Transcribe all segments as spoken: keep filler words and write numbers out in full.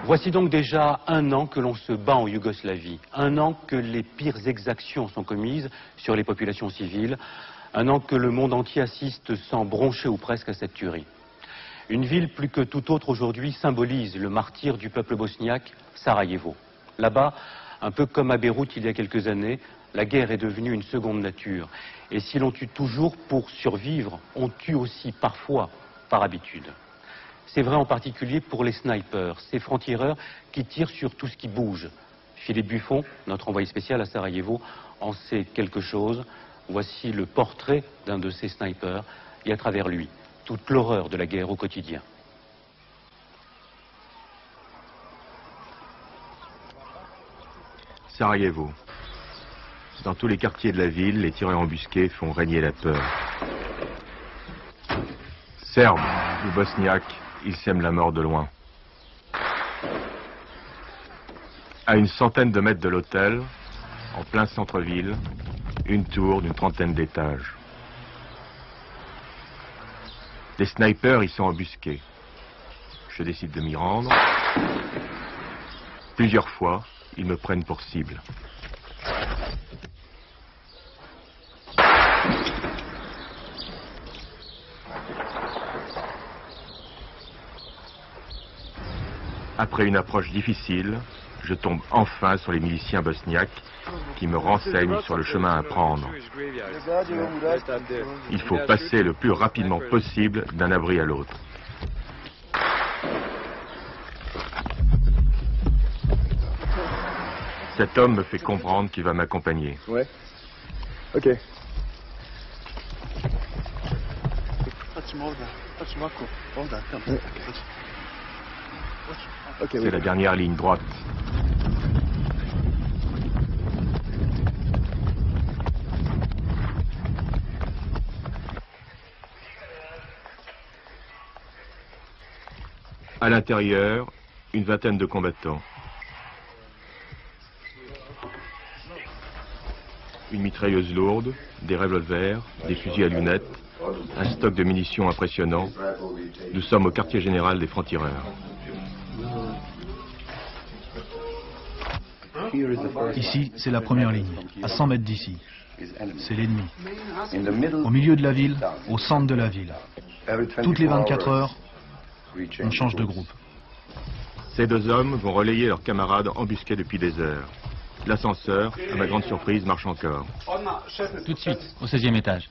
Voici donc déjà un an que l'on se bat en Yougoslavie, un an que les pires exactions sont commises sur les populations civiles, un an que le monde entier assiste sans broncher ou presque à cette tuerie. Une ville plus que toute autre aujourd'hui symbolise le martyre du peuple bosniaque, Sarajevo. Là-bas, un peu comme à Beyrouth il y a quelques années, la guerre est devenue une seconde nature. Et si l'on tue toujours pour survivre, on tue aussi parfois par habitude. C'est vrai en particulier pour les snipers, ces francs-tireurs qui tirent sur tout ce qui bouge. Philippe Buffon, notre envoyé spécial à Sarajevo, en sait quelque chose. Voici le portrait d'un de ces snipers et à travers lui, toute l'horreur de la guerre au quotidien. Sarajevo. Dans tous les quartiers de la ville, les tireurs embusqués font régner la peur. Serbes ou bosniaques, ils sèment la mort de loin. À une centaine de mètres de l'hôtel, en plein centre-ville, une tour d'une trentaine d'étages. Les snipers y sont embusqués. Je décide de m'y rendre. Plusieurs fois, ils me prennent pour cible. Après une approche difficile, je tombe enfin sur les miliciens bosniaques qui me renseignent sur le chemin à prendre. Il faut passer le plus rapidement possible d'un abri à l'autre. Cet homme me fait comprendre qu'il va m'accompagner. Ouais. Ok. Okay, C'est la dernière ligne droite. À l'intérieur, une vingtaine de combattants. Une mitrailleuse lourde, des revolvers, des fusils à lunettes, un stock de munitions impressionnant. Nous sommes au quartier général des francs-tireurs. Ici, c'est la première ligne, à cent mètres d'ici. C'est l'ennemi. Au milieu de la ville, au centre de la ville. Toutes les vingt-quatre heures, on change de groupe. Ces deux hommes vont relayer leurs camarades embusqués depuis des heures. L'ascenseur, à ma grande surprise, marche encore. Tout de suite, au seizième étage.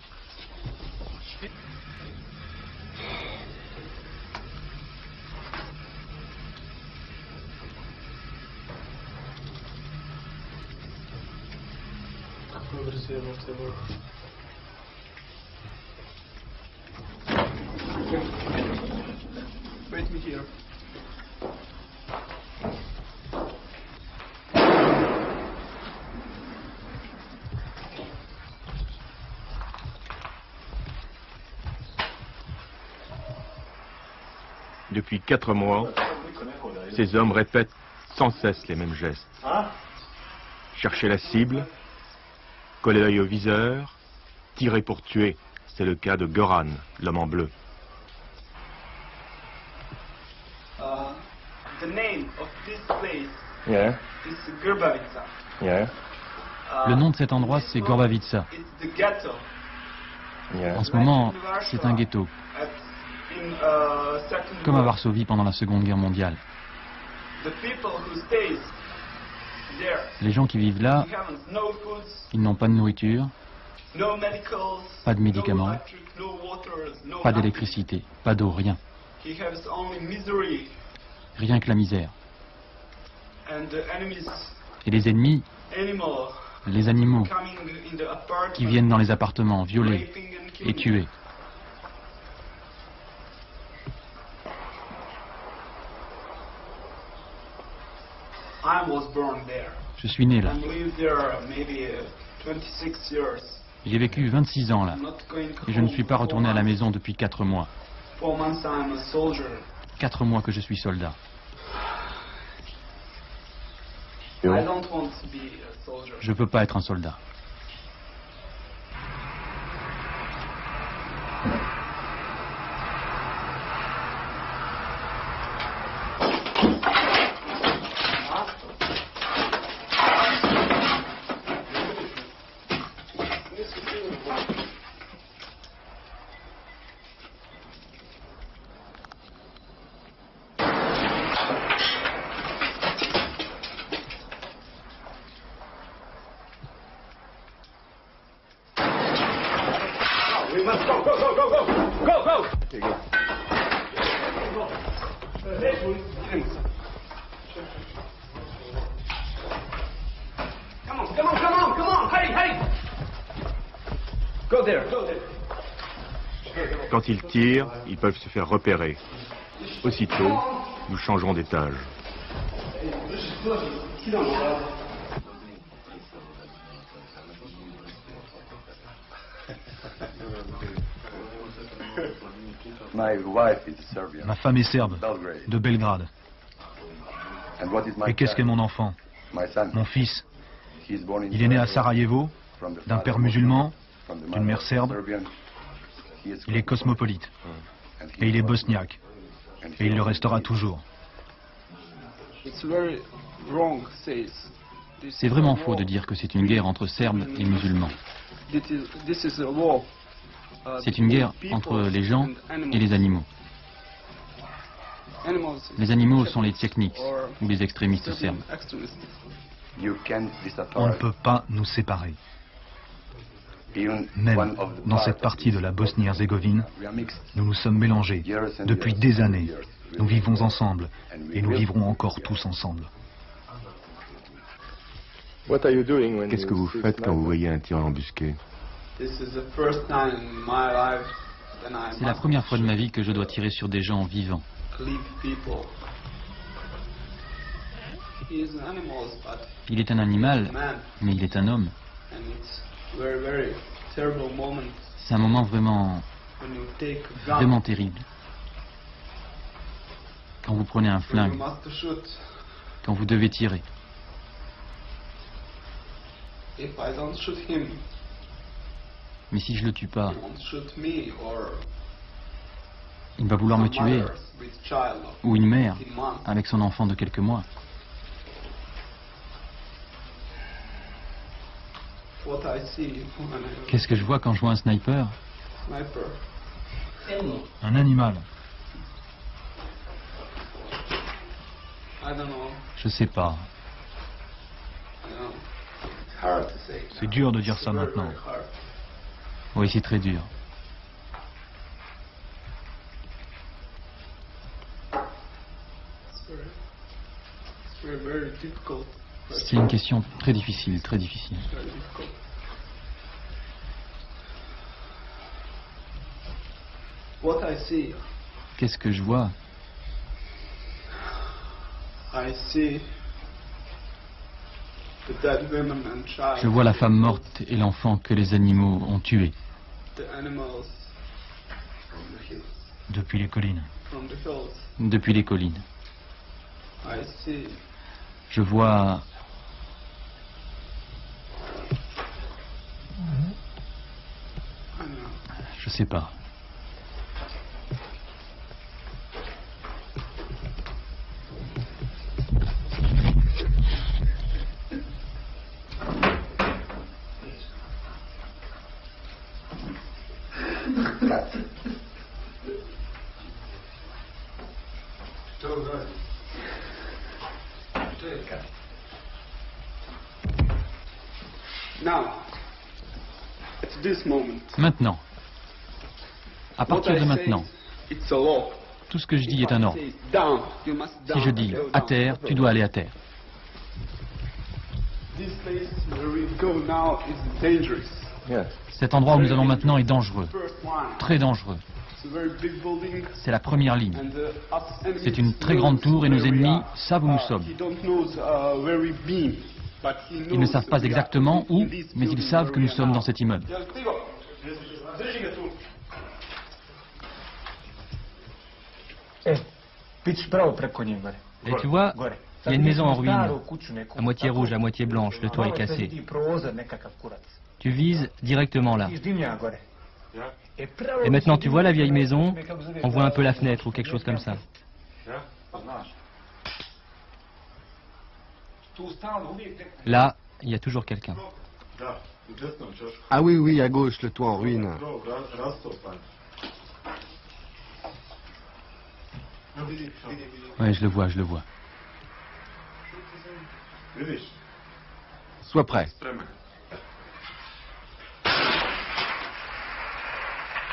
Depuis quatre mois, ces hommes répètent sans cesse les mêmes gestes. Chercher la cible, coller l'œil au viseur, tirer pour tuer. C'est le cas de Goran, l'homme en bleu. Uh, the name of this place Yeah. is Grbavica. Yeah. Uh, Le nom de cet endroit, c'est Gorbavica. It's the ghetto. Yeah. En ce moment, c'est un ghetto, At, in, uh, Second comme à War. Varsovie pendant la Seconde Guerre mondiale. The people who stays there, Les gens qui vivent là, he has no foods, ils n'ont pas de nourriture, no medicals, pas de médicaments, no electric, no water, no pas nothing. d'électricité, pas d'eau, rien. He has only misery, Rien que la misère. and the enemies, Et les ennemis, animal, les animaux, coming in the apartment, qui viennent dans les appartements, violer raping and et killing. tuer. I was born there. Je suis né là. And lived there maybe uh, twenty-six years. J'ai vécu vingt-six ans là. I'm not going Et je ne home suis pas for retourné à la four maison depuis quatre mois. months. Four months I'm a soldier. Quatre mois que je suis soldat. I don't want to be a soldier. Je peux pas être un soldat. Come on, come on, come on, come on, hurry, hurry. Go there, go there. Quand ils tirent, ils peuvent se faire repérer. Aussitôt, nous changeons d'étage. Ma femme est serbe, de Belgrade. Et qu'est-ce qu'est mon enfant? Mon fils. Il est né à Sarajevo, d'un père musulman, d'une mère serbe. Il est cosmopolite. Et il est bosniaque. Et il le restera toujours. C'est vraiment faux de dire que c'est une guerre entre Serbes et musulmans. C'est une guerre entre les gens et les animaux. Les animaux sont les techniques ou les extrémistes serbes. On ne peut pas nous séparer. Même dans cette partie de la Bosnie-Herzégovine, nous nous sommes mélangés depuis des années. Nous vivons ensemble et nous vivrons encore tous ensemble. Qu'est-ce que vous faites quand vous voyez un tir embusqué? C'est la première fois de ma vie que je dois tirer sur des gens vivants. Il est un animal, mais il est un homme. C'est un moment vraiment, vraiment terrible. Quand vous prenez un flingue, quand vous devez tirer. Mais si je le tue pas, il va vouloir me tuer, ou une mère avec son enfant de quelques mois. Qu'est-ce que je vois quand je vois un sniper? Un animal. Je sais pas. C'est dur de dire ça maintenant. Oui, c'est très dur. C'est une question très difficile, très difficile. Qu'est-ce que je vois? Je vois la femme morte et l'enfant que les animaux ont tué. Depuis les collines. Depuis les collines. Je vois... Je sais pas. Maintenant, à partir de maintenant, tout ce que je dis est un ordre. Si je dis à terre, tu dois aller à terre. Cet endroit où nous allons maintenant est dangereux, très dangereux. C'est la première ligne. C'est une très grande tour et nos ennemis savent où nous sommes. Ils ne savent pas exactement où, mais ils savent que nous sommes dans cet immeuble. Et tu vois, il y a une maison en ruine, à moitié rouge, à moitié blanche, le toit est cassé. Tu vises directement là. Et maintenant, tu vois la vieille maison, on voit un peu la fenêtre ou quelque chose comme ça. Là, il y a toujours quelqu'un. Ah oui, oui, à gauche, le toit en ruine. Ouais, je le vois, je le vois. Sois prêt.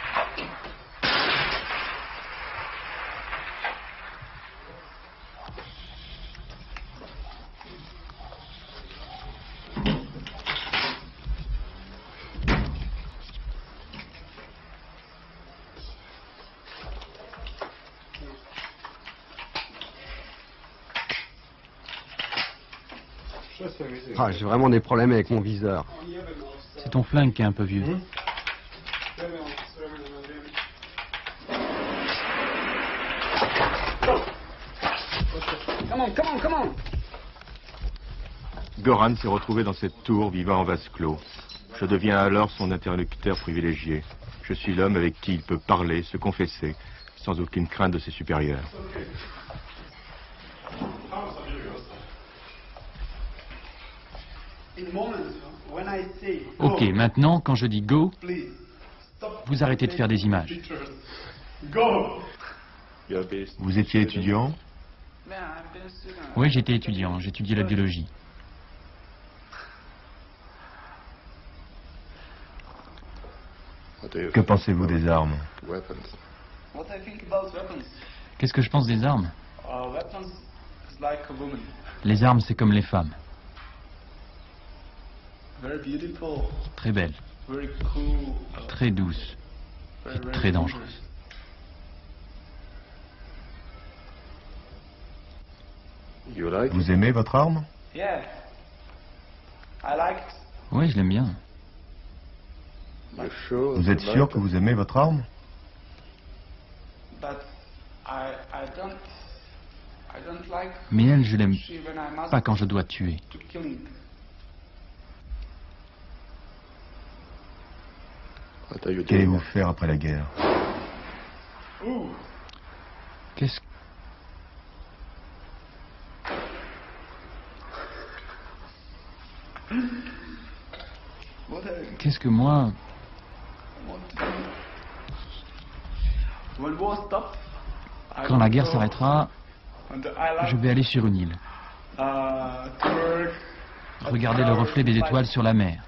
Ah, j'ai vraiment des problèmes avec mon viseur. C'est ton flingue qui est un peu vieux. Come on, come on, come on. Goran s'est retrouvé dans cette tour vivant en vase clos. Je deviens alors son interlocuteur privilégié. Je suis l'homme avec qui il peut parler, se confesser, sans aucune crainte de ses supérieurs. Ok, maintenant, quand je dis go, vous arrêtez de faire des images. Vous étiez étudiant? Oui, j'étais étudiant, j'étudiais la biologie. Que pensez-vous des armes? Qu'est-ce que je pense des armes? Les armes, c'est comme les femmes. Très belles, très douces et très dangereuses. Vous aimez votre arme? Oui, je l'aime bien. Vous êtes sûr que vous aimez votre arme? Mais elle, je l'aime pas quand je dois tuer. Qu'allez-vous faire après la guerre? Qu'est-ce Qu'est-ce que moi... Quand la guerre s'arrêtera, je vais aller sur une île. Regarder le reflet des étoiles sur la mer.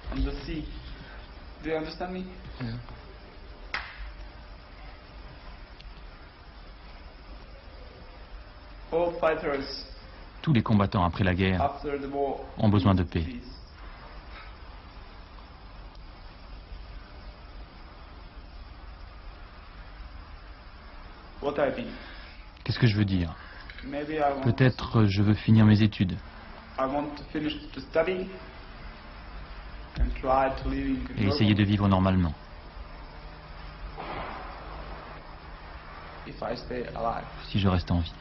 Tous les combattants après la guerre ont besoin de paix. Qu'est-ce que je veux dire? Peut-être je veux finir mes études. Et essayer de vivre normalement. Si je reste en vie.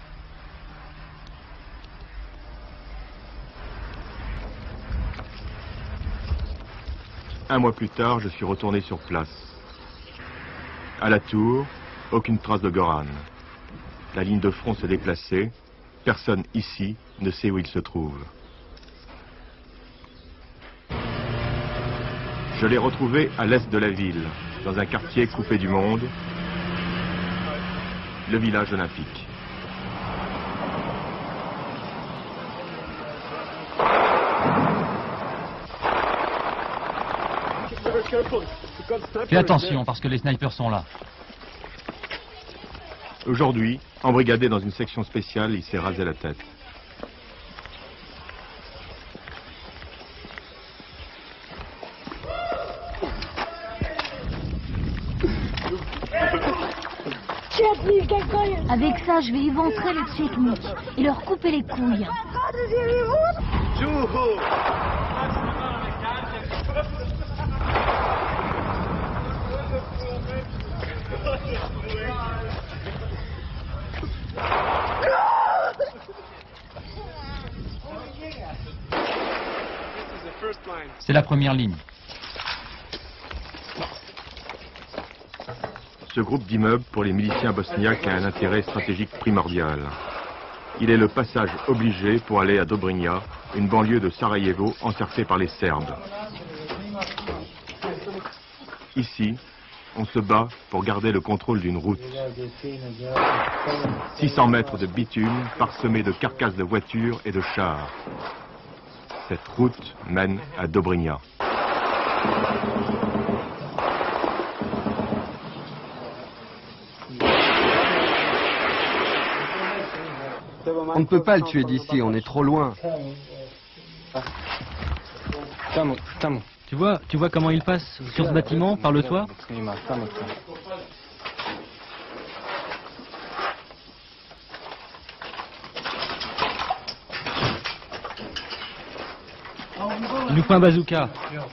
Un mois plus tard, je suis retourné sur place. À la tour, aucune trace de Goran. La ligne de front s'est déplacée. Personne ici ne sait où il se trouve. Je l'ai retrouvé à l'est de la ville, dans un quartier coupé du monde, le village olympique. Fais attention parce que les snipers sont là. Aujourd'hui, embrigadé dans une section spéciale, il s'est rasé la tête. Avec ça, je vais éventrer les techniques et leur couper les couilles. C'est la première ligne. Ce groupe d'immeubles pour les miliciens bosniaques a un intérêt stratégique primordial. Il est le passage obligé pour aller à Dobrinja, une banlieue de Sarajevo encerclée par les Serbes. Ici, on se bat pour garder le contrôle d'une route. six cents mètres de bitume parsemés de carcasses de voitures et de chars. Cette route mène à Dobrinja. On ne peut pas le tuer d'ici, on est trop loin. Tu vois, tu vois comment il passe sur ce bâtiment, par le toit? Il nous faut un bazooka.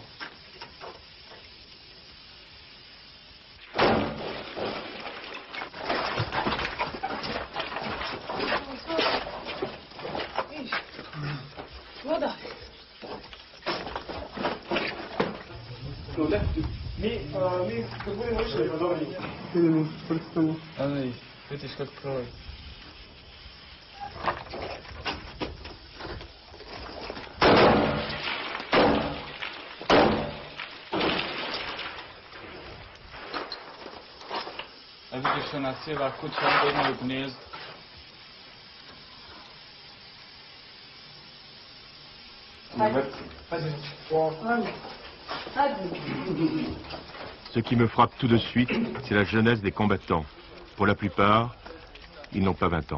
Ce qui me frappe tout de suite, c'est la jeunesse des combattants. Pour la plupart, ils n'ont pas vingt ans.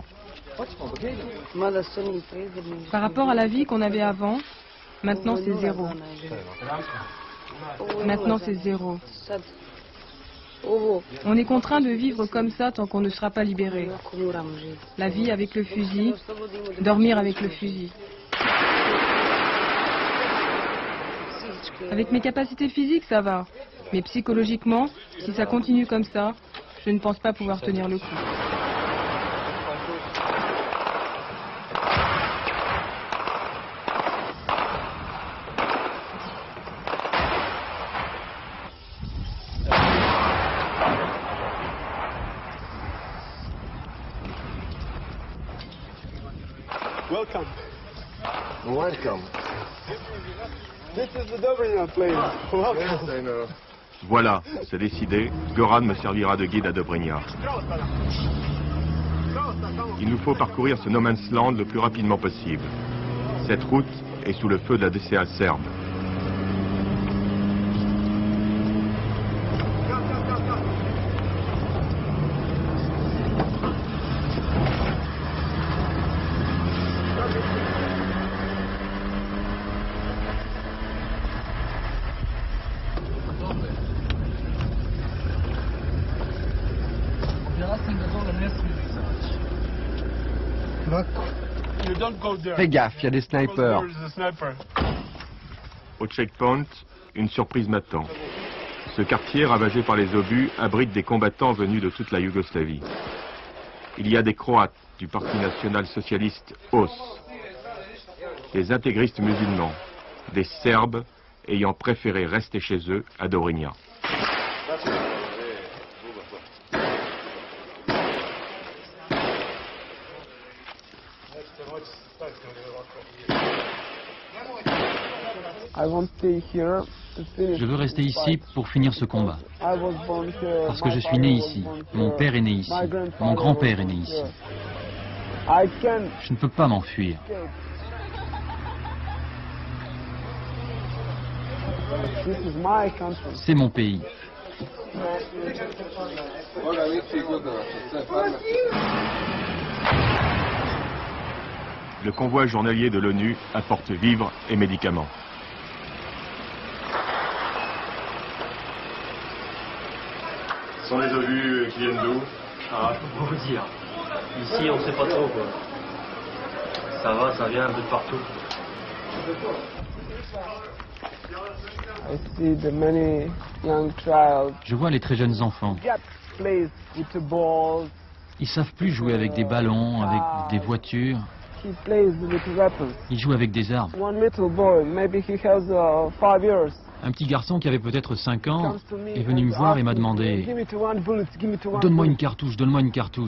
Par rapport à la vie qu'on avait avant, maintenant c'est zéro. Maintenant c'est zéro. On est contraint de vivre comme ça tant qu'on ne sera pas libéré. La vie avec le fusil, dormir avec le fusil. Avec mes capacités physiques, ça va. Mais psychologiquement, si ça continue comme ça, je ne pense pas pouvoir tenir le coup. Welcome. Welcome. This is the Dobryna place. Welcome. Yes, I know. Voilà, c'est décidé, Goran me servira de guide à Dobryna. Il nous faut parcourir ce no man's land le plus rapidement possible. Cette route est sous le feu de la D C A serbe. Fais gaffe, il y a des snipers. Au checkpoint, une surprise m'attend. Ce quartier, ravagé par les obus, abrite des combattants venus de toute la Yougoslavie. Il y a des Croates du Parti national socialiste O S, des intégristes musulmans, des Serbes ayant préféré rester chez eux à Dobryna. Je veux rester ici pour finir ce combat. Parce que je suis né ici. Mon père est né ici. Mon grand-père est né ici. Je ne peux pas m'enfuir. C'est mon pays. Le convoi journalier de l'ONU apporte vivres et médicaments. Ce sont les obus qui viennent d'où? Ah, je peux pas vous dire. Ici, on sait pas trop, quoi. Ça va, ça vient un peu de partout. Je vois les très jeunes enfants. Ils savent plus jouer avec des ballons, avec des voitures. Ils jouent avec des armes. Un petit garçon qui avait peut-être cinq ans est venu me voir et m'a demandé « Donne-moi une cartouche, donne-moi une cartouche. »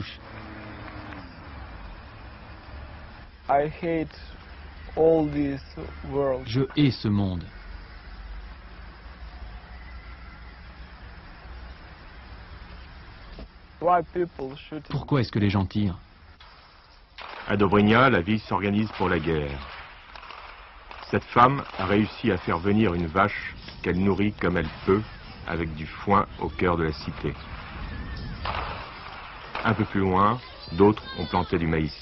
Je hais ce monde. Pourquoi est-ce que les gens tirent? À Dobryna, la ville s'organise pour la guerre. Cette femme a réussi à faire venir une vache qu'elle nourrit comme elle peut, avec du foin au cœur de la cité. Un peu plus loin, d'autres ont planté du maïs.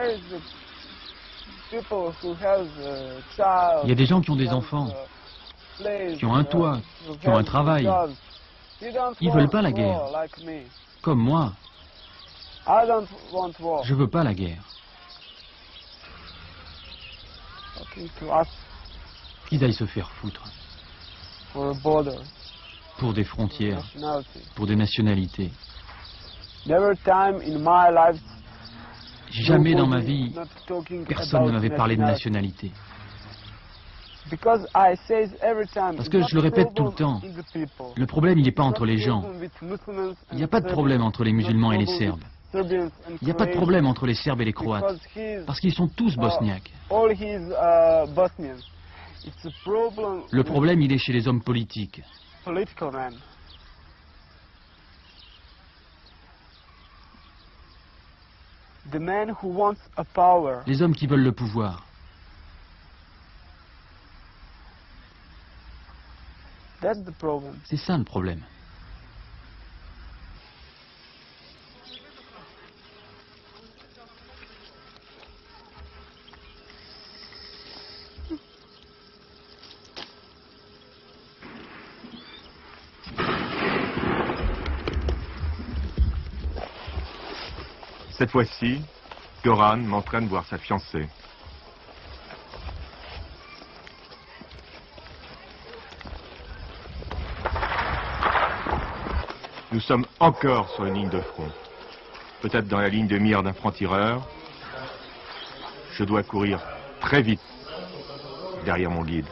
Il y a des gens qui ont des enfants. qui ont un toit, qui ont un travail. Ils veulent pas la guerre. Comme moi, je veux pas la guerre. Qu'ils aillent se faire foutre. Pour des frontières, pour des nationalités. Jamais dans ma vie, personne ne m'avait parlé de nationalité. Parce que je le répète tout le temps, le problème il n'est pas entre les gens. Il n'y a pas de problème entre les musulmans et les Serbes. Il n'y a pas de problème entre les Serbes et les Croates. Parce qu'ils sont tous bosniaques. Le problème il est chez les hommes politiques. Les hommes qui veulent le pouvoir. C'est ça le problème. Cette fois-ci, Goran m'entraîne voir sa fiancée. Nous sommes encore sur une ligne de front. Peut-être dans la ligne de mire d'un franc-tireur. Je dois courir très vite derrière mon guide.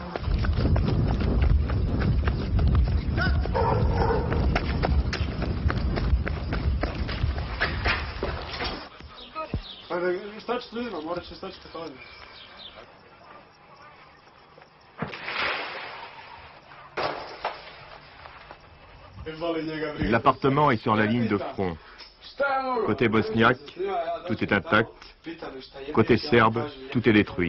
L'appartement est sur la ligne de front. Côté bosniaque, tout est intact. Côté serbe, tout est détruit.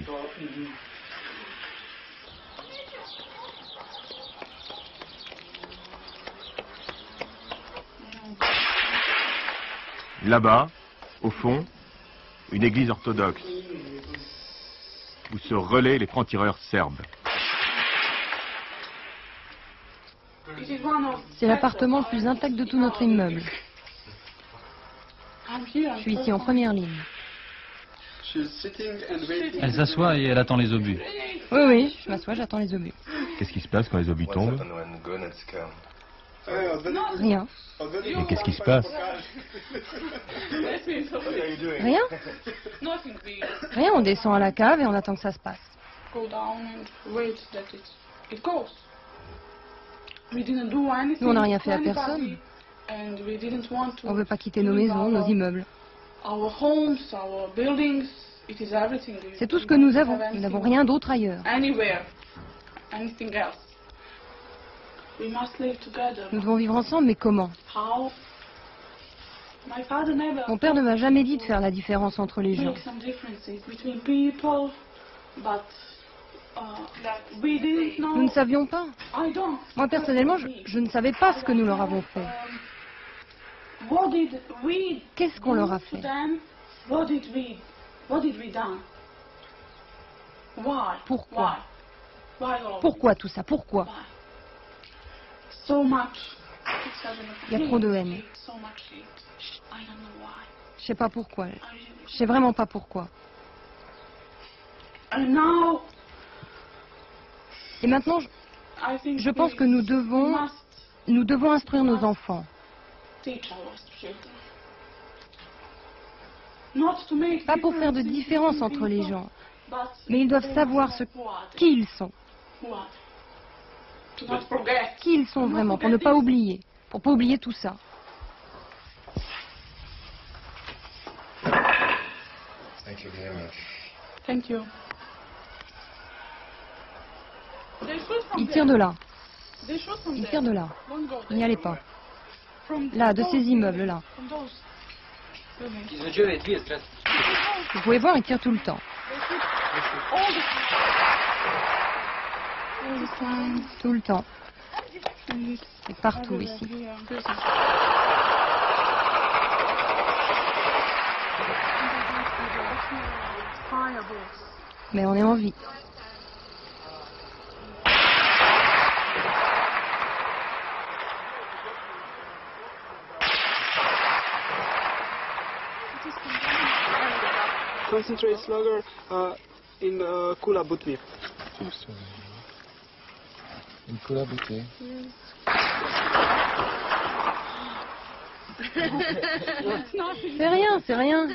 Là-bas, au fond, une église orthodoxe, où se relaient les francs-tireurs serbes. C'est l'appartement le plus intact de tout notre immeuble. Je suis ici en première ligne. Elle s'assoit et elle attend les obus. Oui, oui, je m'assois, j'attends les obus. Qu'est-ce qui se passe quand les obus tombent? Rien. Et qu'est-ce qui se passe? Rien. Rien, on descend à la cave et on attend que ça se passe. Nous, on n'a rien fait à personne. On ne veut pas quitter nos maisons, nos immeubles. C'est tout ce que nous avons. Nous n'avons rien d'autre ailleurs. Nous devons vivre ensemble, mais comment? Mon père ne m'a jamais dit de faire la différence entre les gens. Nous ne savions pas. Moi, personnellement, je, je ne savais pas ce que nous leur avons fait. Qu'est-ce qu'on leur a fait? Pourquoi? Pourquoi tout ça? Pourquoi? Il y a trop de haine. Je sais pas pourquoi. Je sais vraiment pas pourquoi. Et maintenant, je, je pense que nous devons, nous devons instruire nos enfants. Pas pour faire de différence entre les gens, mais ils doivent savoir ce qui ils sont. Qui ils sont vraiment, pour ne pas oublier, pour ne pas oublier tout ça. Thank you. Ils tirent de là. Ils tirent de là. N'y allez pas. Là, de ces immeubles-là. Vous pouvez voir, ils tirent tout le temps. Tout le temps. Et partout ici. Mais on est en vie. concentrate lager uh, in uh, Kula Butvi. In Kula Butvi. C'est rien, c'est rien.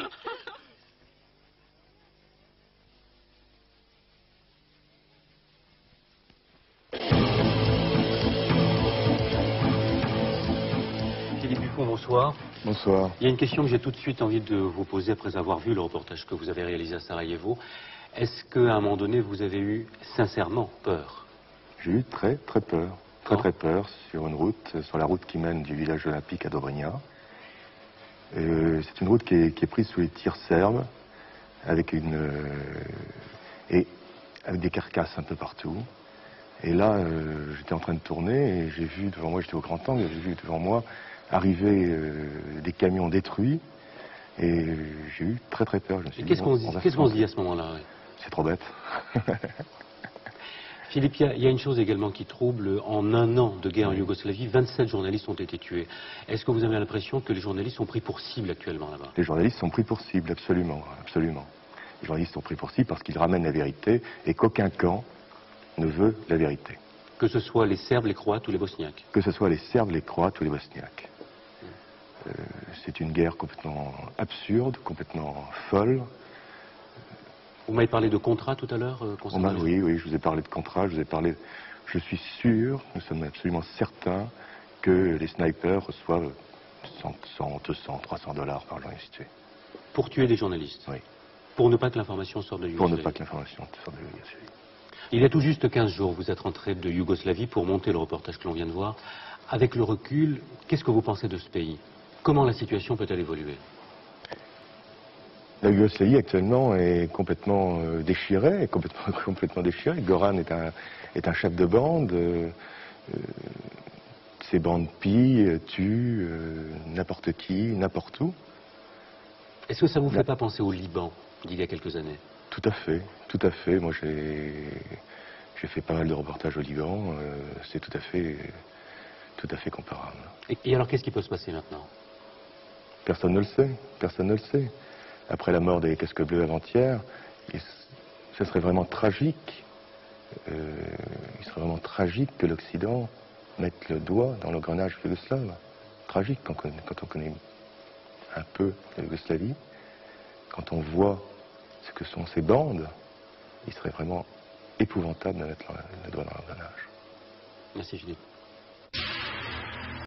Philippe Dupont, bonsoir. Bonsoir. Il y a une question que j'ai tout de suite envie de vous poser après avoir vu le reportage que vous avez réalisé à Sarajevo. Est-ce qu'à un moment donné, vous avez eu sincèrement peur? J'ai eu très très peur. Très très peur sur une route, sur la route qui mène du village olympique à Dobrinja. Euh, c'est une route qui est, qui est prise sous les tirs serbes, avec une euh, et avec des carcasses un peu partout. Et là, euh, j'étais en train de tourner et j'ai vu devant moi, j'étais au grand angle, j'ai vu devant moi arriver euh, des camions détruits et j'ai eu très très peur. Qu'est-ce qu'on se dit, qu dit à ce moment-là? Oui. C'est trop bête. Philippe, il y, y a une chose également qui trouble. En un an de guerre en Yougoslavie, vingt-sept journalistes ont été tués. Est-ce que vous avez l'impression que les journalistes sont pris pour cible actuellement là-bas? Les journalistes sont pris pour cible, absolument, absolument. Les journalistes sont pris pour cible parce qu'ils ramènent la vérité et qu'aucun camp ne veut la vérité. Que ce soit les Serbes, les Croates ou les Bosniaques? Que ce soit les Serbes, les Croates ou les Bosniaques. Euh, c'est une guerre complètement absurde, complètement folle. Vous m'avez parlé de contrat tout à l'heure euh, concernant les... Oui, oui, je vous ai parlé de contrat, je vous ai parlé... Je suis sûr, nous sommes absolument certains que les snipers reçoivent cent, deux cents, trois cents dollars par journaliste tué. Pour tuer des journalistes? Oui. Pour ne pas que l'information sorte de Yougoslavie? Pour ne pas que l'information sorte de Yougoslavie. Il y a tout juste quinze jours, vous êtes rentré de Yougoslavie pour monter le reportage que l'on vient de voir. Avec le recul, qu'est-ce que vous pensez de ce pays? Comment la situation peut-elle évoluer? La Yougoslavie actuellement est complètement euh, déchirée, est complètement, complètement déchirée. Goran est un, est un chef de bande. Euh, euh, ces bandes pillent, tuent euh, n'importe qui, n'importe où. Est-ce que ça vous fait pas penser au Liban d'il y a quelques années? Tout à fait, tout à fait. Moi j'ai j'ai fait pas mal de reportages au Liban. Euh, C'est tout à fait, tout à fait comparable. Et, et alors qu'est-ce qui peut se passer maintenant? Personne ne le sait, personne ne le sait. Après la mort des casques bleus avant-hier, ce serait vraiment tragique, euh, il serait vraiment tragique que l'Occident mette le doigt dans l'engrenage yougoslave. Tragique quand on, connaît, quand on connaît un peu la Yougoslavie, quand on voit ce que sont ces bandes, il serait vraiment épouvantable de mettre le doigt dans l'engrenage. Merci Philippe.